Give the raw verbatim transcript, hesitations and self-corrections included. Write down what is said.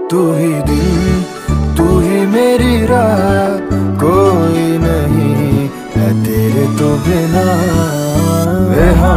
तू ही दिन, तू ही मेरी रात, कोई नहीं है तेरे तो बिना।